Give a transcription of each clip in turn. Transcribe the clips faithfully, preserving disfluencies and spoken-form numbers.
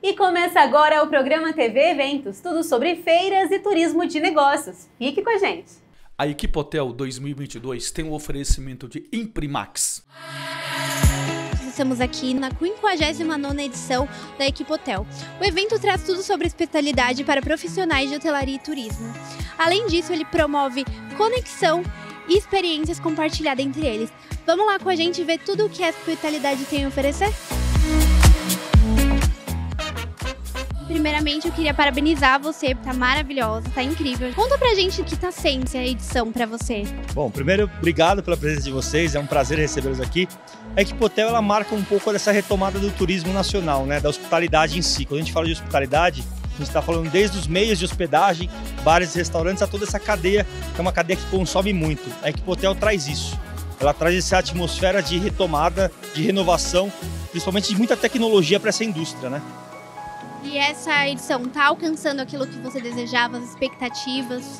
E começa agora o programa T V Eventos, tudo sobre feiras e turismo de negócios. Fique com a gente! A Equipotel dois mil e vinte e dois tem o oferecimento de Imprimax. Estamos aqui na quinquagésima nona edição da Equipotel. O evento traz tudo sobre hospitalidade para profissionais de hotelaria e turismo. Além disso, ele promove conexão e experiências compartilhadas entre eles. Vamos lá com a gente ver tudo o que a hospitalidade tem a oferecer? Primeiramente, eu queria parabenizar você, tá maravilhosa, tá incrível. Conta pra gente o que tá sendo essa edição pra você. Bom, primeiro, obrigado pela presença de vocês, é um prazer recebê-los aqui. A Equipotel, ela marca um pouco dessa retomada do turismo nacional, né, da hospitalidade em si. Quando a gente fala de hospitalidade, a gente está falando desde os meios de hospedagem, bares e restaurantes, a toda essa cadeia, que é uma cadeia que consome muito. A Equipotel traz isso. Ela traz essa atmosfera de retomada, de renovação, principalmente de muita tecnologia para essa indústria, né? E essa edição está alcançando aquilo que você desejava, as expectativas?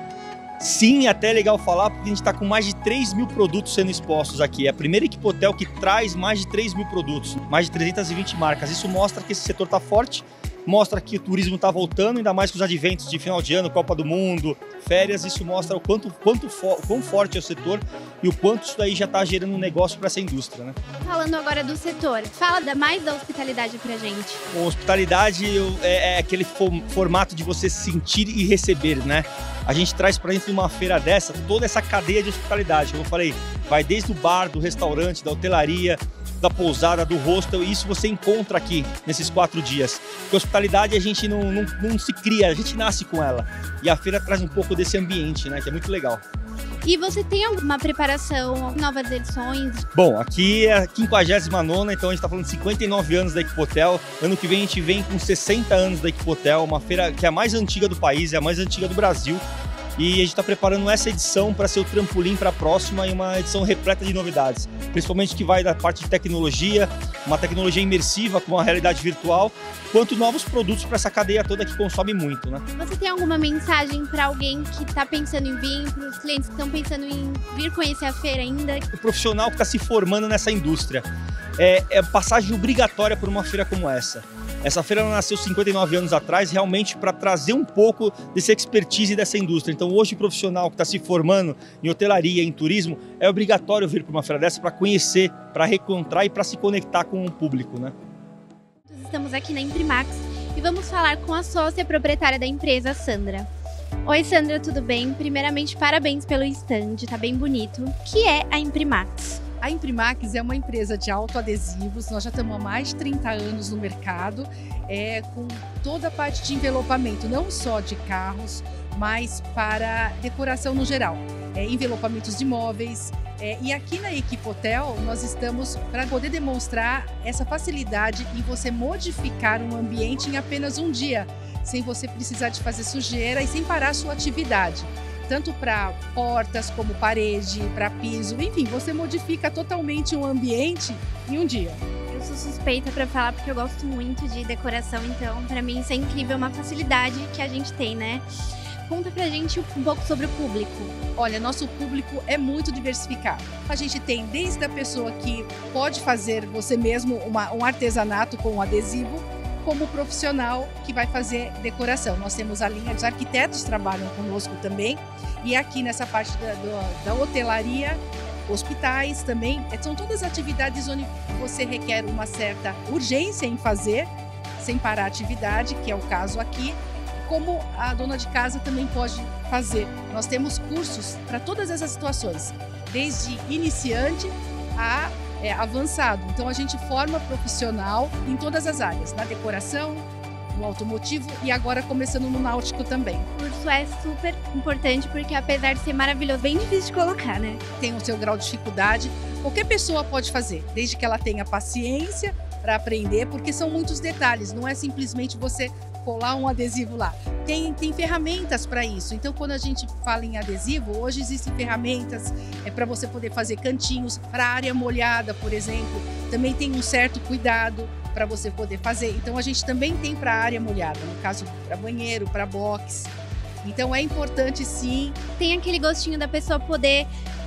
Sim, até é legal falar, porque a gente está com mais de três mil produtos sendo expostos aqui. É a primeira Equipotel que traz mais de três mil produtos, mais de trezentas e vinte marcas. Isso mostra que esse setor está forte, mostra que o turismo está voltando, ainda mais com os adventos de final de ano, Copa do Mundo, férias. Isso mostra o quanto, quanto fo quão forte é o setor e o quanto isso daí já está gerando um negócio para essa indústria, né? Falando agora do setor, fala mais da hospitalidade pra gente. Bom, hospitalidade é, é aquele formato de você sentir e receber, né? A gente traz para dentro de uma feira dessa toda essa cadeia de hospitalidade, como eu falei, vai desde o bar, do restaurante, da hotelaria, da pousada, do hostel, e isso você encontra aqui nesses quatro dias. Porque hospitalidade a gente não, não, não se cria, a gente nasce com ela. E a feira traz um pouco desse ambiente, né, que é muito legal. E você tem alguma preparação, novas edições? Bom, aqui é a quinquagésima nona, então a gente está falando de cinquenta e nove anos da Equipotel. Ano que vem a gente vem com sessenta anos da Equipotel, uma feira que é a mais antiga do país, é a mais antiga do Brasil. E a gente está preparando essa edição para ser o trampolim para a próxima e uma edição repleta de novidades. Principalmente que vai da parte de tecnologia, uma tecnologia imersiva com uma realidade virtual, quanto novos produtos para essa cadeia toda que consome muito, né? Você tem alguma mensagem para alguém que está pensando em vir, para os clientes que estão pensando em vir conhecer a feira ainda? O profissional que está se formando nessa indústria. É, é passagem obrigatória por uma feira como essa. Essa feira nasceu cinquenta e nove anos atrás, realmente para trazer um pouco desse expertise dessa indústria. Então hoje o profissional que está se formando em hotelaria, em turismo, é obrigatório vir para uma feira dessa para conhecer, para reencontrar e para se conectar com o público, né? Estamos aqui na Imprimax e vamos falar com a sócia proprietária da empresa, Sandra. Oi Sandra, tudo bem? Primeiramente, parabéns pelo stand, tá bem bonito. O que é a Imprimax? A Imprimax é uma empresa de autoadesivos, nós já estamos há mais de trinta anos no mercado, é, com toda a parte de envelopamento, não só de carros, mas para decoração no geral. É, envelopamentos de móveis, é, e aqui na Equipotel nós estamos para poder demonstrar essa facilidade em você modificar um ambiente em apenas um dia, sem você precisar de fazer sujeira e sem parar a sua atividade. Tanto para portas, como parede, para piso, enfim, você modifica totalmente um ambiente em um dia. Eu sou suspeita para falar porque eu gosto muito de decoração, então para mim isso é incrível, uma facilidade que a gente tem, né? Conta pra gente um pouco sobre o público. Olha, nosso público é muito diversificado. A gente tem desde a pessoa que pode fazer você mesmo uma, um artesanato com um adesivo, como profissional que vai fazer decoração. Nós temos a linha dos arquitetos que trabalham conosco também, e aqui nessa parte da, da, da hotelaria, hospitais também, são todas atividades onde você requer uma certa urgência em fazer, sem parar a atividade, que é o caso aqui, como a dona de casa também pode fazer. Nós temos cursos para todas essas situações, desde iniciante a É, avançado. Então a gente forma profissional em todas as áreas, na decoração, no automotivo e agora começando no náutico também. O curso é super importante porque apesar de ser maravilhoso, bem difícil de colocar, né? Tem o seu grau de dificuldade, qualquer pessoa pode fazer, desde que ela tenha paciência para aprender, porque são muitos detalhes, não é simplesmente você colar um adesivo lá. Tem, tem ferramentas para isso. Então, quando a gente fala em adesivo, hoje existem ferramentas é, para você poder fazer cantinhos para área molhada, por exemplo. Também tem um certo cuidado para você poder fazer. Então, a gente também tem para área molhada, no caso, para banheiro, para box. Então, é importante sim. Tem aquele gostinho da pessoa poder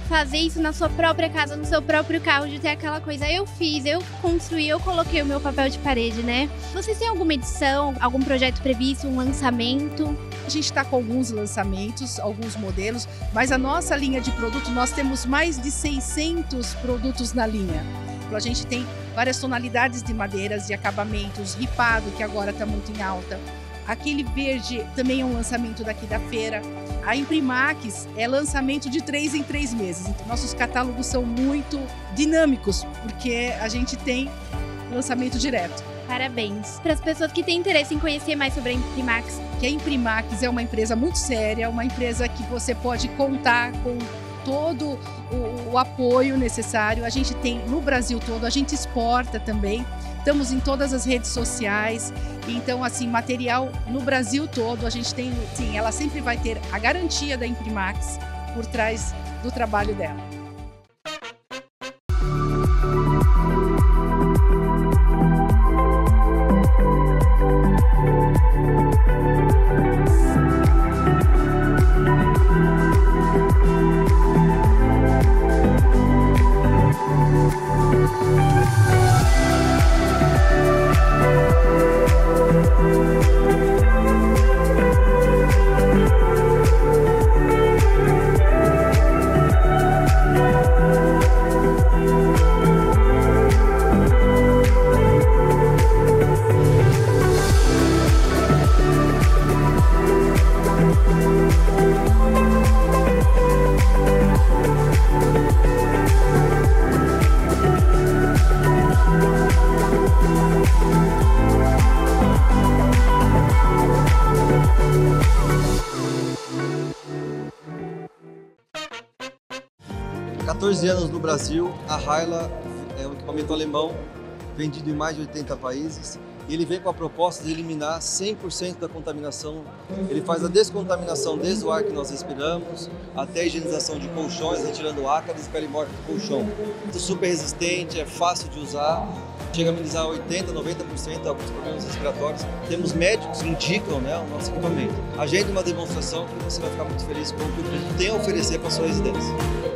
fazer isso na sua própria casa, no seu próprio carro, de ter aquela coisa, eu fiz, eu construí, eu coloquei o meu papel de parede, né? Vocês têm alguma edição, algum projeto previsto, um lançamento? A gente está com alguns lançamentos, alguns modelos, mas a nossa linha de produto, nós temos mais de seiscentos produtos na linha. A gente tem várias tonalidades de madeiras, de acabamentos, ripado, que agora está muito em alta. Aquele verde também é um lançamento daqui da feira. A Imprimax é lançamento de três em três meses. Então, nossos catálogos são muito dinâmicos, porque a gente tem lançamento direto. Parabéns. Para as pessoas que têm interesse em conhecer mais sobre a Imprimax. Que a Imprimax é uma empresa muito séria, uma empresa que você pode contar com todo o, o apoio necessário. A gente tem no Brasil todo, a gente exporta também. Estamos em todas as redes sociais, então assim, material no Brasil todo, a gente tem, sim, ela sempre vai ter a garantia da Imprimax por trás do trabalho dela. quatorze anos no Brasil, a Hyla é um equipamento alemão vendido em mais de oitenta países. E ele vem com a proposta de eliminar cem por cento da contaminação. Ele faz a descontaminação desde o ar que nós respiramos até a higienização de colchões, retirando ácaros e pele morta do colchão. É super resistente, é fácil de usar, chega a amenizar oitenta, noventa por cento alguns problemas respiratórios. Temos médicos que indicam, né, o nosso equipamento. Agende uma demonstração que você vai ficar muito feliz com o que o produto tem a oferecer para a sua residência.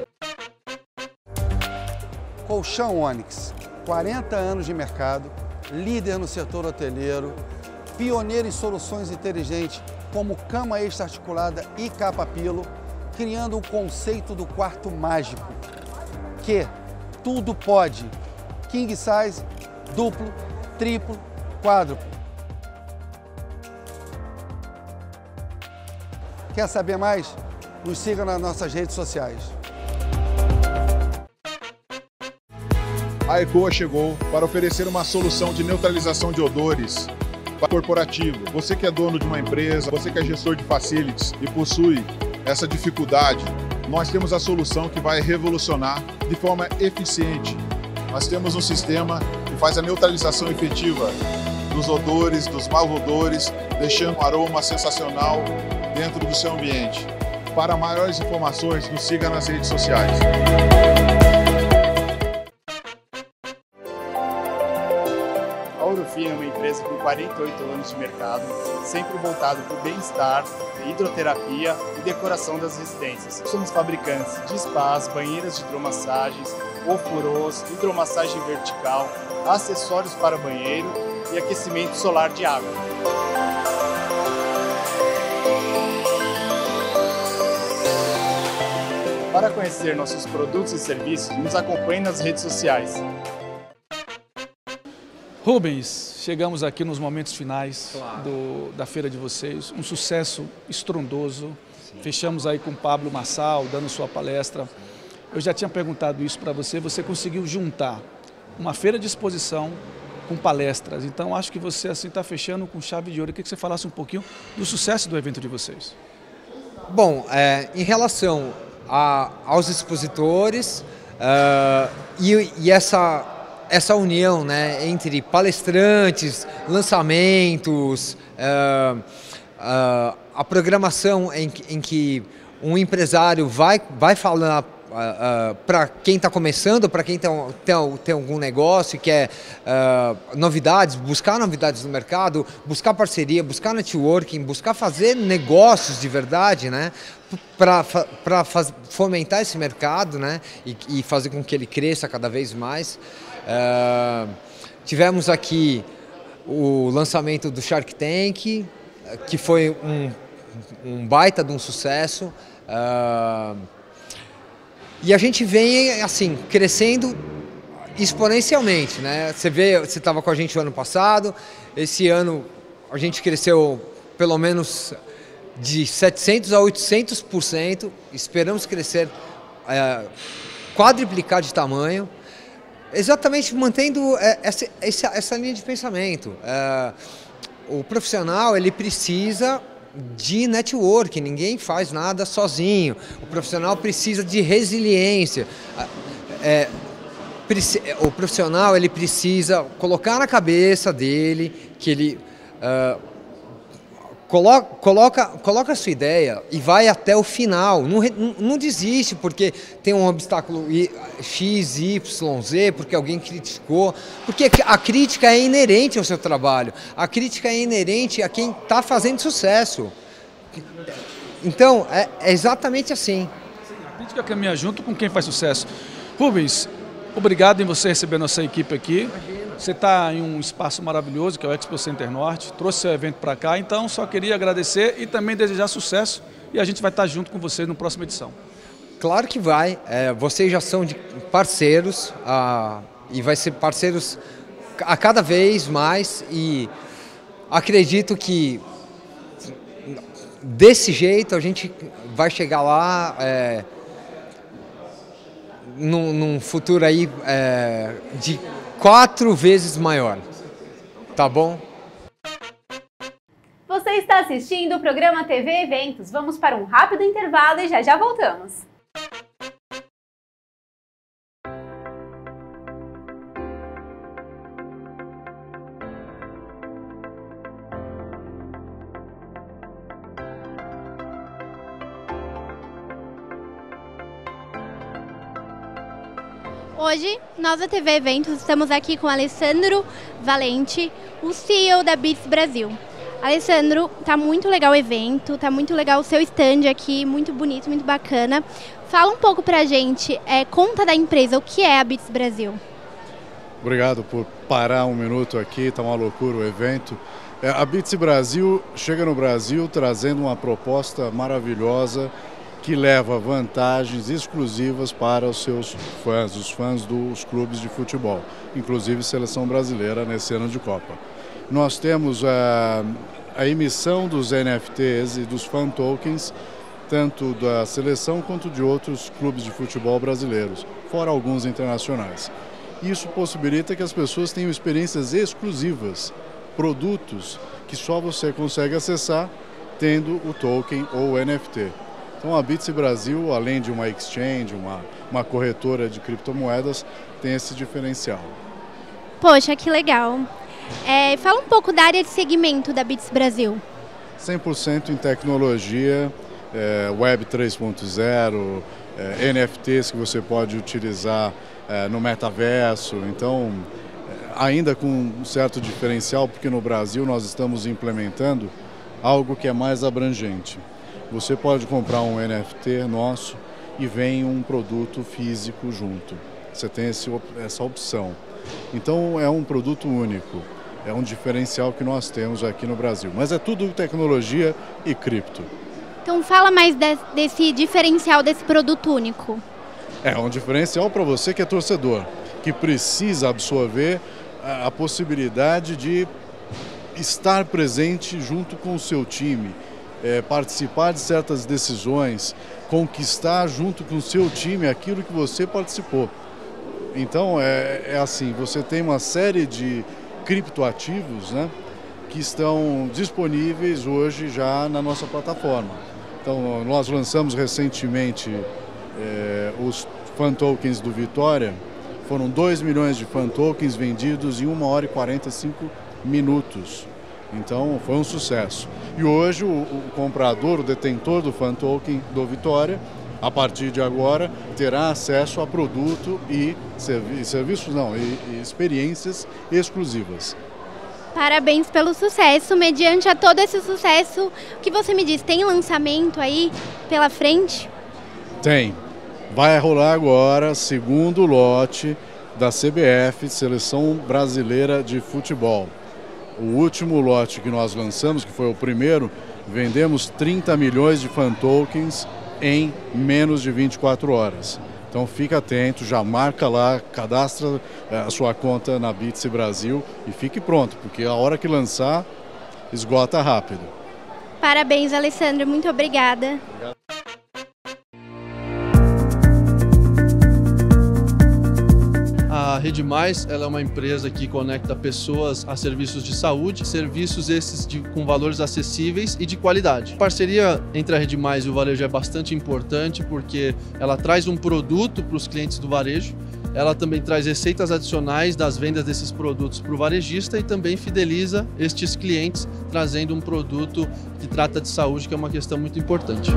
Colchão Onyx, quarenta anos de mercado, líder no setor hoteleiro, pioneiro em soluções inteligentes como cama extra-articulada e capa-pilo, criando o conceito do quarto mágico, que tudo pode, king size, duplo, triplo, quádruplo. Quer saber mais? Nos siga nas nossas redes sociais. A Ecoa chegou para oferecer uma solução de neutralização de odores corporativo. Você que é dono de uma empresa, você que é gestor de facilities e possui essa dificuldade, nós temos a solução que vai revolucionar de forma eficiente. Nós temos um sistema que faz a neutralização efetiva dos odores, dos maus odores, deixando um aroma sensacional dentro do seu ambiente. Para maiores informações, nos siga nas redes sociais. A Ourofino é uma empresa com quarenta e oito anos de mercado, sempre voltado para o bem-estar, hidroterapia e decoração das residências. Somos fabricantes de spas, banheiras de hidromassagens, ofurôs, hidromassagem vertical, acessórios para banheiro e aquecimento solar de água. Para conhecer nossos produtos e serviços, nos acompanhe nas redes sociais. Rubens, chegamos aqui nos momentos finais claro. do, da feira de vocês, um sucesso estrondoso. Sim. Fechamos aí com o Pablo Massal, dando sua palestra. Eu já tinha perguntado isso para você, você conseguiu juntar uma feira de exposição com palestras, então acho que você assim está fechando com chave de ouro. Eu queria que você falasse um pouquinho do sucesso do evento de vocês. Bom, é, em relação a, aos expositores uh, e, e essa... essa união, né, entre palestrantes, lançamentos, uh, uh, a programação em, em que um empresário vai, vai falar uh, uh, para quem está começando, para quem tem, tem, tem algum negócio e quer uh, novidades, buscar novidades no mercado, buscar parceria, buscar networking, buscar fazer negócios de verdade, né? Para fomentar esse mercado, né? E, e fazer com que ele cresça cada vez mais. Uh, tivemos aqui o lançamento do Shark Tank, que foi um, um baita de um sucesso. Uh, e a gente vem assim crescendo exponencialmente, né? Você vê, você estava com a gente o ano passado, esse ano a gente cresceu pelo menos de setecentos a oitocentos por cento, esperamos crescer, uh, quadriplicar de tamanho, exatamente mantendo essa, essa, essa linha de pensamento. Uh, o profissional, ele precisa de network, ninguém faz nada sozinho. O profissional precisa de resiliência. É, o profissional, ele precisa colocar na cabeça dele que ele uh, coloca, coloca, coloca a sua ideia e vai até o final. Não, não desiste porque tem um obstáculo X, Y, Z, porque alguém criticou. Porque a crítica é inerente ao seu trabalho. A crítica é inerente a quem está fazendo sucesso. Então, é, é exatamente assim. A crítica caminha junto com quem faz sucesso. Rubens, obrigado em você receber nossa equipe aqui. Você está em um espaço maravilhoso, que é o Expo Center Norte, trouxe seu evento para cá, então só queria agradecer e também desejar sucesso, e a gente vai estar junto com vocês na próxima edição. Claro que vai, é, vocês já são de parceiros, ah, e vai ser parceiros a cada vez mais, e acredito que desse jeito a gente vai chegar lá é, num, num futuro aí é, de quatro vezes maior, tá bom? Você está assistindo o programa T V Eventos. Vamos para um rápido intervalo e já já voltamos. Hoje, nós da T V Eventos estamos aqui com o Alessandro Valente, o C E O da Beats Brasil. Alessandro, tá muito legal o evento, tá muito legal o seu stand aqui, muito bonito, muito bacana. Fala um pouco pra gente, é, conta da empresa, o que é a Beats Brasil? Obrigado por parar um minuto aqui, tá uma loucura o evento. É, a Beats Brasil chega no Brasil trazendo uma proposta maravilhosa que leva vantagens exclusivas para os seus fãs, os fãs dos clubes de futebol, inclusive seleção brasileira nesse ano de Copa. Nós temos a, a emissão dos N F Ts e dos fan tokens, tanto da seleção quanto de outros clubes de futebol brasileiros, fora alguns internacionais. Isso possibilita que as pessoas tenham experiências exclusivas, produtos que só você consegue acessar tendo o token ou o N F T. Então a Beats Brasil, além de uma exchange, uma, uma corretora de criptomoedas, tem esse diferencial. Poxa, que legal. É, fala um pouco da área de segmento da Beats Brasil. cem por cento em tecnologia, é, Web três ponto zero, é, N F Ts que você pode utilizar é, no metaverso. Então, é, ainda com um certo diferencial, porque no Brasil nós estamos implementando algo que é mais abrangente. Você pode comprar um N F T nosso e vem um produto físico junto. Você tem esse, essa opção. Então é um produto único, é um diferencial que nós temos aqui no Brasil. Mas é tudo tecnologia e cripto. Então fala mais de, desse diferencial desse produto único. É um diferencial para você que é torcedor, que precisa absorver a, a possibilidade de estar presente junto com o seu time. É, participar de certas decisões, conquistar junto com o seu time aquilo que você participou. Então é, é assim, você tem uma série de criptoativos, né, que estão disponíveis hoje já na nossa plataforma. Então nós lançamos recentemente é, os fan tokens do Vitória, foram dois milhões de fan tokens vendidos em uma hora e quarenta e cinco minutos. Então foi um sucesso. E hoje o, o comprador, o detentor do fan token do Vitória, a partir de agora, terá acesso a produto e servi serviços, não, e, e experiências exclusivas. Parabéns pelo sucesso. Mediante a todo esse sucesso, o que você me diz, tem lançamento aí pela frente? Tem. Vai rolar agora segundo lote da C B F, Seleção Brasileira de Futebol. O último lote que nós lançamos, que foi o primeiro, vendemos trinta milhões de fan tokens em menos de vinte e quatro horas. Então fica atento, já marca lá, cadastra a sua conta na Bitse Brasil e fique pronto, porque a hora que lançar, esgota rápido. Parabéns, Alessandro, muito obrigada. Obrigado. A Rede Mais, ela é uma empresa que conecta pessoas a serviços de saúde, serviços esses de, com valores acessíveis e de qualidade. A parceria entre a Rede Mais e o varejo é bastante importante porque ela traz um produto para os clientes do varejo, ela também traz receitas adicionais das vendas desses produtos para o varejista e também fideliza estes clientes trazendo um produto que trata de saúde, que é uma questão muito importante.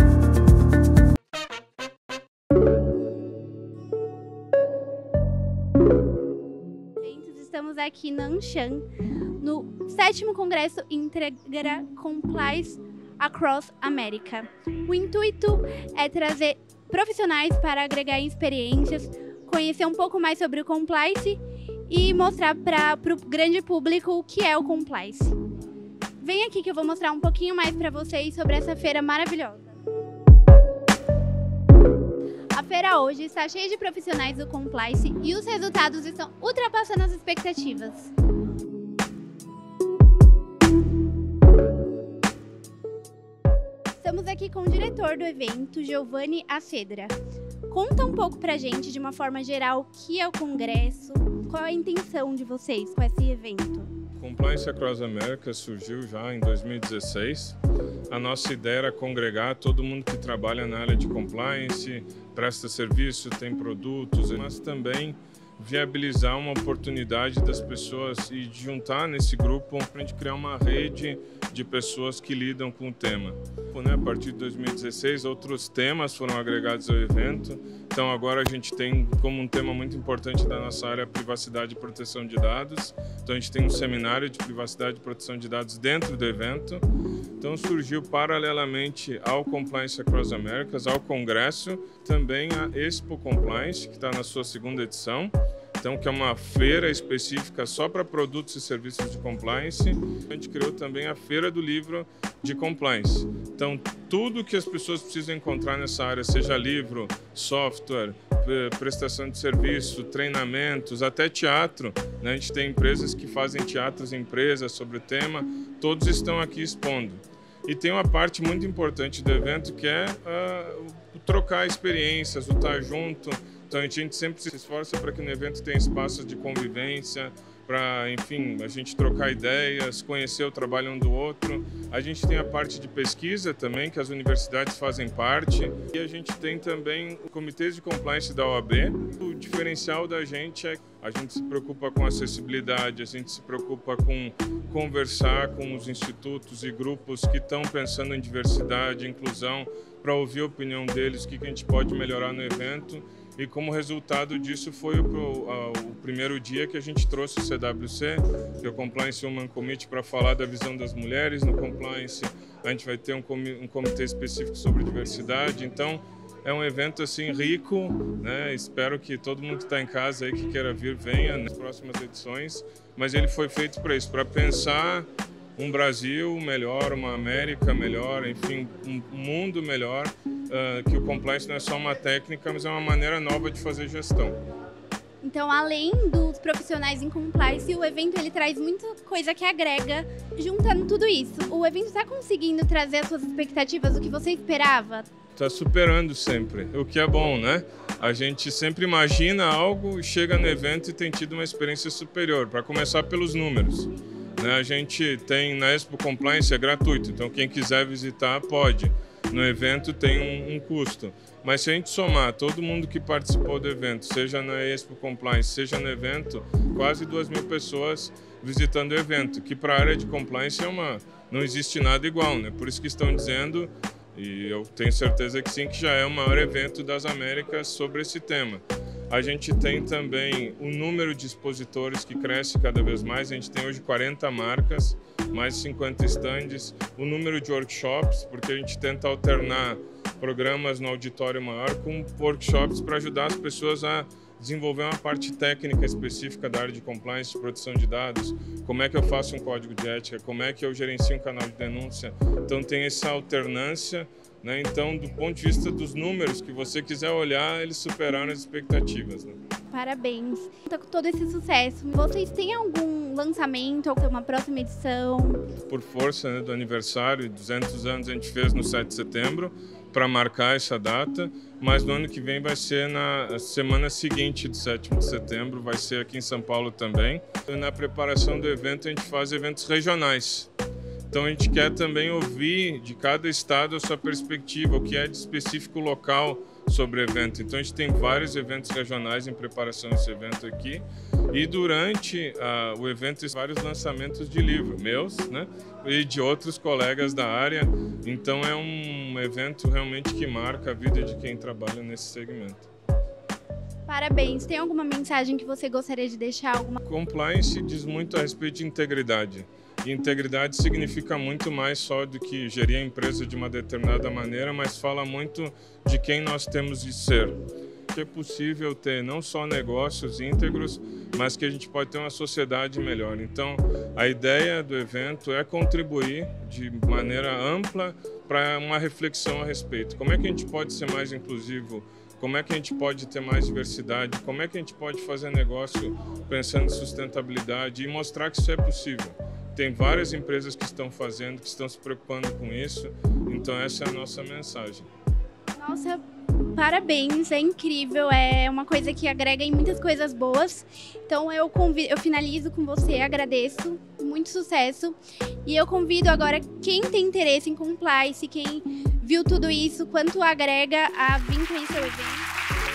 Estamos aqui na Anshan, no sétimo Congresso Integra Compliance Across America. O intuito é trazer profissionais para agregar experiências, conhecer um pouco mais sobre o compliance e mostrar para o grande público o que é o compliance. Vem aqui que eu vou mostrar um pouquinho mais para vocês sobre essa feira maravilhosa. A feira hoje está cheia de profissionais do compliance e os resultados estão ultrapassando as expectativas. Estamos aqui com o diretor do evento, Giovanni Acedra. Conta um pouco pra gente, de uma forma geral, o que é o congresso, qual a intenção de vocês com esse evento? Compliance Across America surgiu já em dois mil e dezesseis. A nossa ideia era congregar todo mundo que trabalha na área de compliance, presta serviço, tem produtos, mas também viabilizar uma oportunidade das pessoas e de juntar nesse grupo para a gente criar uma rede de pessoas que lidam com o tema. A partir de dois mil e dezesseis, outros temas foram agregados ao evento. Então agora a gente tem como um tema muito importante da nossa área privacidade e proteção de dados. Então a gente tem um seminário de privacidade e proteção de dados dentro do evento. Então surgiu paralelamente ao Compliance Across Americas, ao Congresso, também a Expo Compliance, que está na sua segunda edição. Então, que é uma feira específica só para produtos e serviços de compliance. A gente criou também a Feira do Livro de Compliance. Então, tudo que as pessoas precisam encontrar nessa área, seja livro, software, prestação de serviço, treinamentos, até teatro, né? A gente tem empresas que fazem teatros em empresas sobre o tema, todos estão aqui expondo. E tem uma parte muito importante do evento que é uh, o trocar experiências, o estar junto. Então a gente sempre se esforça para que no evento tenha espaços de convivência, para, enfim, a gente trocar ideias, conhecer o trabalho um do outro. A gente tem a parte de pesquisa também, que as universidades fazem parte. E a gente tem também o Comitê de Compliance da O A B. O diferencial da gente é que a gente se preocupa com acessibilidade, a gente se preocupa com conversar com os institutos e grupos que estão pensando em diversidade, inclusão, para ouvir a opinião deles, o que a gente pode melhorar no evento. E como resultado disso foi o, o, o primeiro dia que a gente trouxe o C W C, que é o Compliance Human Committee, para falar da visão das mulheres no compliance. A gente vai ter um, um comitê específico sobre diversidade. Então, é um evento assim rico, né? Espero que todo mundo que está em casa aí que queira vir venha nas próximas edições. Mas ele foi feito para isso, para pensar um Brasil melhor, uma América melhor, enfim, um mundo melhor, uh, que o compliance não é só uma técnica, mas é uma maneira nova de fazer gestão. Então, além dos profissionais em compliance, o evento ele traz muita coisa que agrega, juntando tudo isso. O evento está conseguindo trazer as suas expectativas, o que você esperava? Está superando sempre, o que é bom, né? A gente sempre imagina algo, chega no evento e tem tido uma experiência superior, para começar pelos números. A gente tem na Expo Compliance, é gratuito, então quem quiser visitar pode. No evento tem um, um custo, mas se a gente somar todo mundo que participou do evento, seja na Expo Compliance, seja no evento, quase duas mil pessoas visitando o evento, que para a área de compliance é uma, não existe nada igual, né? Por isso que estão dizendo E eu tenho certeza que sim, que já é o maior evento das Américas sobre esse tema. A gente tem também o número de expositores que cresce cada vez mais. A gente tem hoje quarenta marcas, mais de cinquenta estandes. O número de workshops, porque a gente tenta alternar programas no auditório maior com workshops para ajudar as pessoas a desenvolver uma parte técnica específica da área de compliance, de proteção de dados, como é que eu faço um código de ética, como é que eu gerencio um canal de denúncia. Então tem essa alternância, né? Então, do ponto de vista dos números que você quiser olhar, eles superaram as expectativas, né? Parabéns. Então, com todo esse sucesso, vocês têm algum lançamento ou uma próxima edição? Por força, né, do aniversário, duzentos anos a gente fez no sete de setembro, para marcar essa data, mas no ano que vem vai ser na semana seguinte do sétimo de setembro, vai ser aqui em São Paulo também. E na preparação do evento a gente faz eventos regionais. Então a gente quer também ouvir de cada estado a sua perspectiva, o que é de específico local sobre o evento. Então a gente tem vários eventos regionais em preparação desse evento aqui. E durante uh, o evento tem vários lançamentos de livros, meus, né? E de outros colegas da área. Então é um evento realmente que marca a vida de quem trabalha nesse segmento. Parabéns. Tem alguma mensagem que você gostaria de deixar? Alguma... Compliance diz muito a respeito de integridade. E integridade significa muito mais só do que gerir a empresa de uma determinada maneira, mas fala muito de quem nós temos de ser. Que é possível ter não só negócios íntegros, mas que a gente pode ter uma sociedade melhor. Então, a ideia do evento é contribuir de maneira ampla para uma reflexão a respeito. Como é que a gente pode ser mais inclusivo? Como é que a gente pode ter mais diversidade? Como é que a gente pode fazer negócio pensando em sustentabilidade e mostrar que isso é possível? Tem várias empresas que estão fazendo, que estão se preocupando com isso. Então, essa é a nossa mensagem. Nossa, parabéns, é incrível, é uma coisa que agrega em muitas coisas boas. Então eu, convido, eu finalizo com você, agradeço, muito sucesso. E eu convido agora quem tem interesse em compliance, quem viu tudo isso, quanto agrega a vir conhecer o evento.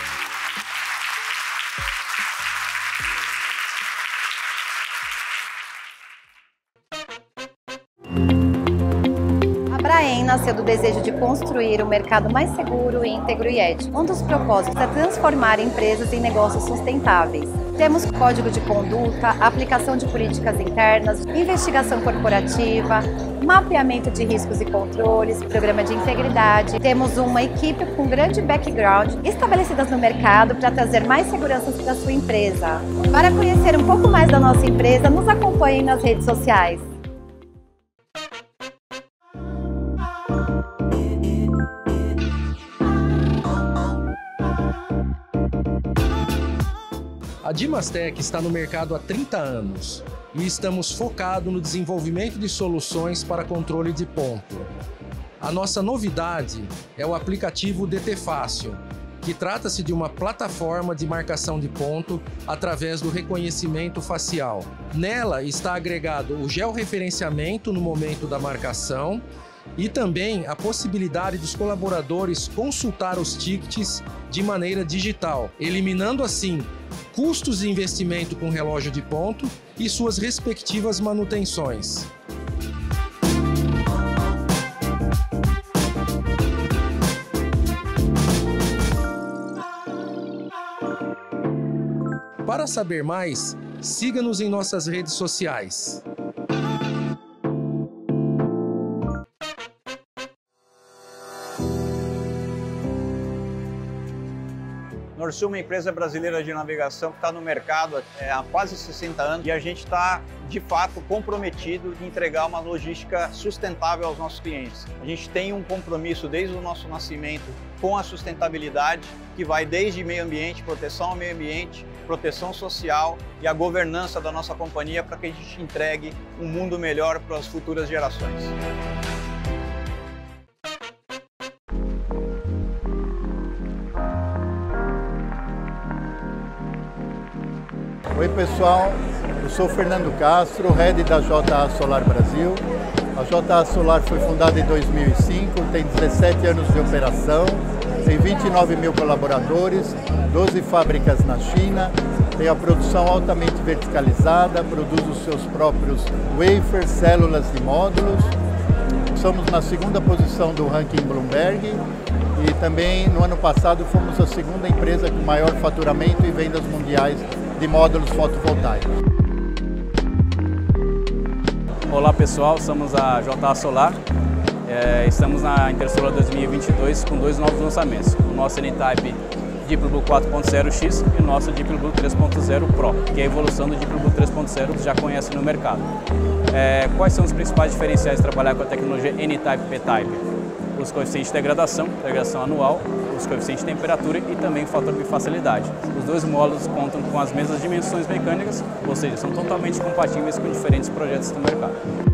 A Abraem nasceu do desejo de construir um mercado mais seguro, íntegro e ético. Um dos propósitos é transformar empresas em negócios sustentáveis. Temos código de conduta, aplicação de políticas internas, investigação corporativa, mapeamento de riscos e controles, programa de integridade. Temos uma equipe com grande background estabelecidas no mercado para trazer mais segurança para a sua empresa. Para conhecer um pouco mais da nossa empresa, nos acompanhem nas redes sociais. A Dimastec está no mercado há trinta anos e estamos focados no desenvolvimento de soluções para controle de ponto. A nossa novidade é o aplicativo D T Fácil, que trata-se de uma plataforma de marcação de ponto através do reconhecimento facial. Nela está agregado o georreferenciamento no momento da marcação e também a possibilidade dos colaboradores consultar os tickets de maneira digital, eliminando assim custos de investimento com relógio de ponto e suas respectivas manutenções. Para saber mais, siga-nos em nossas redes sociais. Norsul é uma empresa brasileira de navegação que está no mercado há quase sessenta anos e a gente está, de fato, comprometido de entregar uma logística sustentável aos nossos clientes. A gente tem um compromisso desde o nosso nascimento com a sustentabilidade, que vai desde meio ambiente, proteção ao meio ambiente, proteção social e a governança da nossa companhia para que a gente entregue um mundo melhor para as futuras gerações. Oi pessoal, eu sou Fernando Castro, head da J A Solar Brasil. A J A Solar foi fundada em dois mil e cinco, tem dezessete anos de operação, tem vinte e nove mil colaboradores, doze fábricas na China, tem a produção altamente verticalizada, produz os seus próprios wafers, células e módulos. somos na segunda posição do ranking Bloomberg e também no ano passado fomos a segunda empresa com maior faturamento e vendas mundiais de módulos fotovoltaicos. Olá pessoal, somos a J A Solar, é, estamos na Intersolar dois mil e vinte e dois com dois novos lançamentos, o nosso N-Type Deep Blue quatro ponto zero X e o nosso Deep Blue três ponto zero Pro, que é a evolução do Deep Blue três ponto zero que já conhece no mercado. É, quais são os principais diferenciais de trabalhar com a tecnologia N-Type P-Type? Os coeficientes de degradação, degradação anual, os coeficientes de temperatura e também o fator de facilidade. Os dois módulos contam com as mesmas dimensões mecânicas, ou seja, são totalmente compatíveis com diferentes projetos do mercado.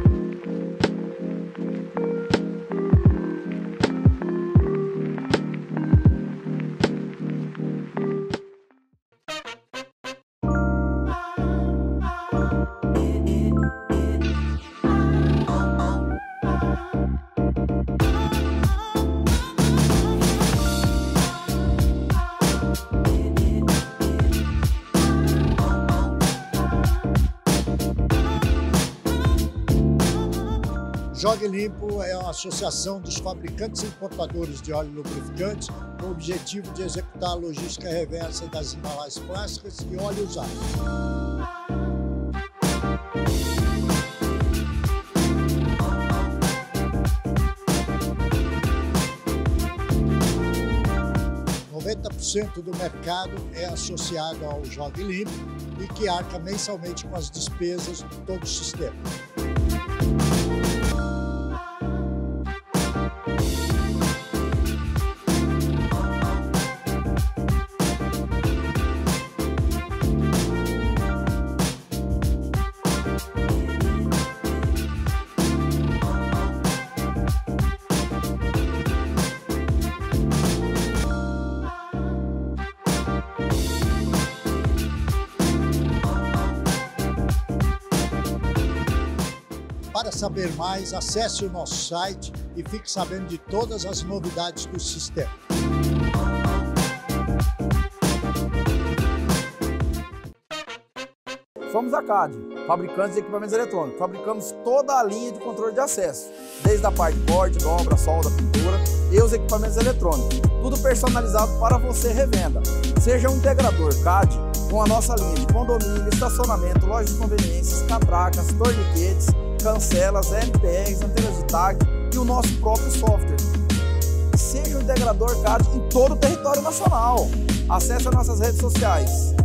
Jogue Limpo é uma associação dos fabricantes e importadores de óleo lubrificante com o objetivo de executar a logística reversa das embalagens plásticas e óleo usado. noventa por cento do mercado é associado ao Jogue Limpo e que arca mensalmente com as despesas de todo o sistema. Para saber mais, acesse o nosso site e fique sabendo de todas as novidades do sistema. Somos a C A D, fabricantes de equipamentos eletrônicos. Fabricamos toda a linha de controle de acesso, desde a parte de corte, dobra, solda, pintura e os equipamentos eletrônicos. Tudo personalizado para você revenda. Seja um integrador C A D com a nossa linha de condomínio, estacionamento, loja de conveniências, catracas, torniquetes, cancelas, L P Rs, antenas de tag e o nosso próprio software. Seja um integrador C A D em todo o território nacional. Acesse as nossas redes sociais.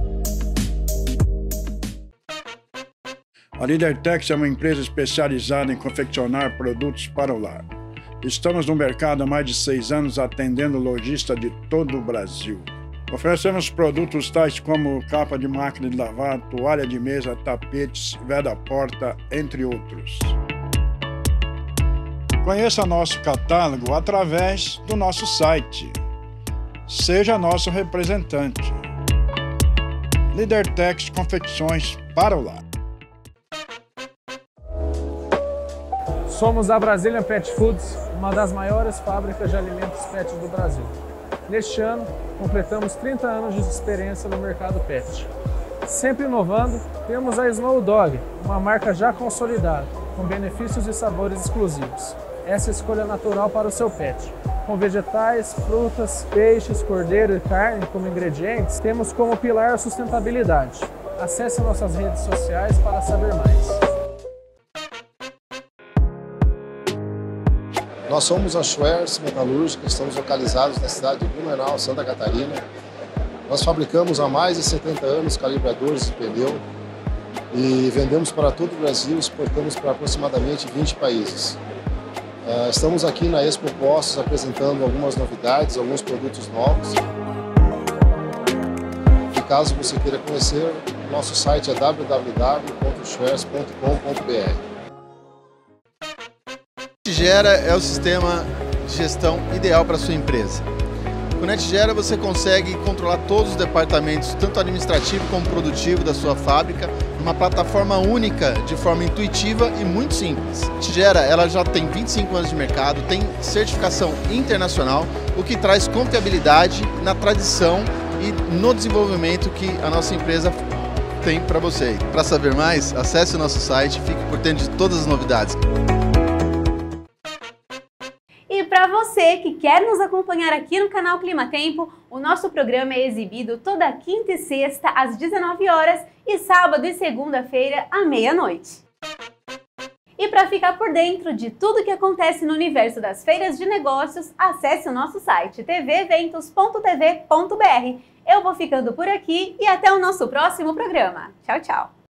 A Lidertex é uma empresa especializada em confeccionar produtos para o lar. Estamos no mercado há mais de seis anos atendendo lojistas de todo o Brasil. Oferecemos produtos tais como capa de máquina de lavar, toalha de mesa, tapetes, veda-porta, entre outros. Conheça nosso catálogo através do nosso site. Seja nosso representante. Lidertex Confecções para o Lar. Somos a Brazilian Pet Foods, uma das maiores fábricas de alimentos pet do Brasil. Neste ano, completamos trinta anos de experiência no mercado pet. Sempre inovando, temos a Snow Dog, uma marca já consolidada, com benefícios e sabores exclusivos. Essa é a escolha natural para o seu pet. Com vegetais, frutas, peixes, cordeiro e carne como ingredientes, temos como pilar a sustentabilidade. Acesse nossas redes sociais para saber mais. Nós somos a Schwerz Metalúrgica, estamos localizados na cidade de Blumenau, Santa Catarina. Nós fabricamos há mais de setenta anos calibradores de pneu e vendemos para todo o Brasil, exportamos para aproximadamente vinte países. Estamos aqui na Expo Postos apresentando algumas novidades, alguns produtos novos. E caso você queira conhecer, nosso site é w w w ponto schwerz ponto com ponto b r. NetGera é o sistema de gestão ideal para a sua empresa. Com o NetGera você consegue controlar todos os departamentos, tanto administrativo como produtivo da sua fábrica, numa plataforma única, de forma intuitiva e muito simples. A NetGera ela já tem vinte e cinco anos de mercado, tem certificação internacional, o que traz confiabilidade na tradição e no desenvolvimento que a nossa empresa tem para você. Para saber mais, acesse o nosso site e fique por dentro de todas as novidades. você que quer nos acompanhar aqui no canal Climatempo, o nosso programa é exibido toda quinta e sexta às dezenove horas e sábado e segunda-feira à meia-noite. E para ficar por dentro de tudo que acontece no universo das feiras de negócios, acesse o nosso site t v eventos ponto t v ponto b r. Eu vou ficando por aqui e até o nosso próximo programa. Tchau, tchau!